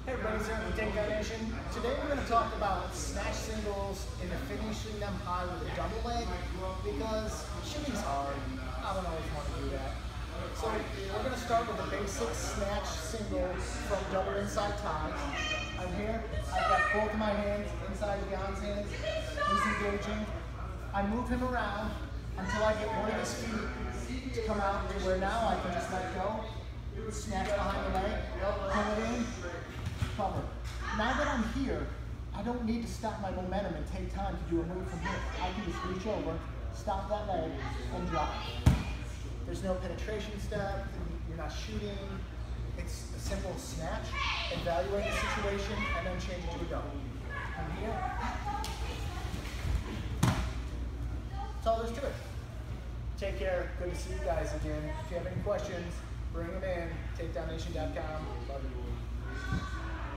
Hey everybody, it's Aaron with Takedown Nation. Today we're going to talk about snatch singles and finishing them high with a double leg because shooting's hard. I don't always want to do that. So we're going to start with a basic snatch single from double inside ties. I'm here. I've got both of my hands inside of Jan's hands. He's engaging. I move him around until I get one of his feet to come out to where now I can just let go. Snatch behind the leg, pull it in, cover. Now that I'm here, I don't need to stop my momentum and take time to do a move from here. I can just reach over, stop that leg, and drop. There's no penetration step, you're not shooting. It's a simple snatch, evaluate the situation, and then change it to a double. I'm here. That's all there is to it. Take care. Good to see you guys again. If you have any questions, bring them in. TakedownNation.com. Love you.